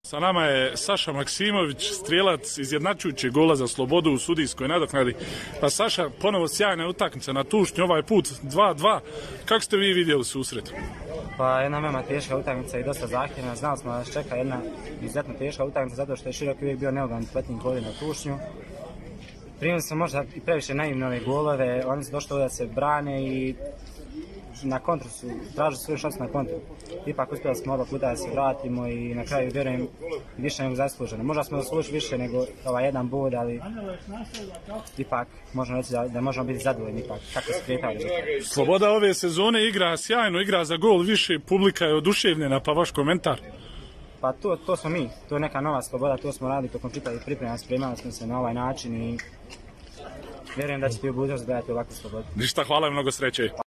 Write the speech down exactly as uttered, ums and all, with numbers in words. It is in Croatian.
Sa nama je Saša Maksimović, strijelac izjednačujućeg gola za Slobodu u sudijskoj nadoknadi. Pa Saša, ponovo sjajna utakmica na Tušnju, ovaj put dva dva. Kako ste vi vidjeli susret? Pa jedna veoma teška utakmica i dosta zahtjevna. Znali smo da nas čeka jedna izuzetno teška utakmica zato što je Širok uvijek bio neugan petnih godina na Tušnju. Primili smo možda i previše naivne ove golove, oni su došli da se brane i na kontru su, tražili svoju šansu na kontru. Ipak uspjeli smo oba puta da se vratimo i na kraju vjerujem više nego zasluženo. Možda smo zaslužili više nego ovaj jedan bod, ali ipak možemo reći da, da možemo biti zadovoljni ipak kako se kretali. Sloboda ove sezone igra sjajno, igra za gol više, publika je oduševljena, pa vaš komentar? Pa to, to smo mi, to je neka nova Sloboda, to smo radili tokom čitavih priprema, spremali smo se na ovaj način i vjerujem da ćete u budućnosti gledati ovakvu Slobodu. Ništa, hvala i mnogo sreće.